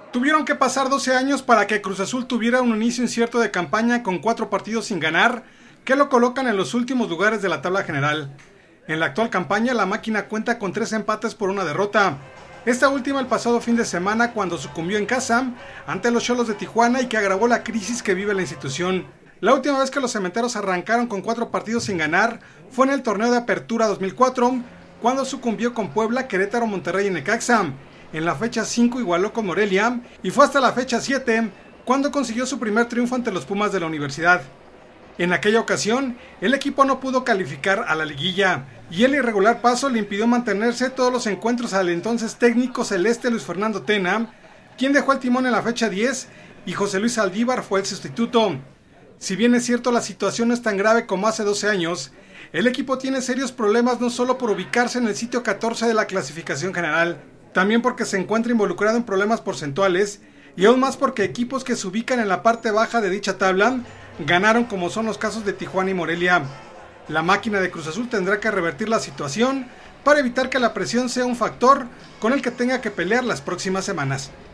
Tuvieron que pasar 12 años para que Cruz Azul tuviera un inicio incierto de campaña con 4 partidos sin ganar, que lo colocan en los últimos lugares de la tabla general. En la actual campaña, la máquina cuenta con 3 empates por 1 derrota. Esta última el pasado fin de semana cuando sucumbió en casa ante los Xolos de Tijuana y que agravó la crisis que vive la institución. La última vez que los cementeros arrancaron con 4 partidos sin ganar fue en el torneo de Apertura 2004, cuando sucumbió con Puebla, Querétaro, Monterrey y Necaxa. En la fecha 5 igualó con Morelia y fue hasta la fecha 7 cuando consiguió su primer triunfo ante los Pumas de la Universidad. En aquella ocasión, el equipo no pudo calificar a la liguilla y el irregular paso le impidió mantenerse todos los encuentros al entonces técnico celeste Luis Fernando Tena, quien dejó el timón en la fecha 10 y José Luis Aldívar fue el sustituto. Si bien es cierto la situación no es tan grave como hace 12 años, el equipo tiene serios problemas no solo por ubicarse en el sitio 14 de la clasificación general, también porque se encuentra involucrado en problemas porcentuales y aún más porque equipos que se ubican en la parte baja de dicha tabla ganaron, como son los casos de Tijuana y Morelia. La máquina de Cruz Azul tendrá que revertir la situación para evitar que la presión sea un factor con el que tenga que pelear las próximas semanas.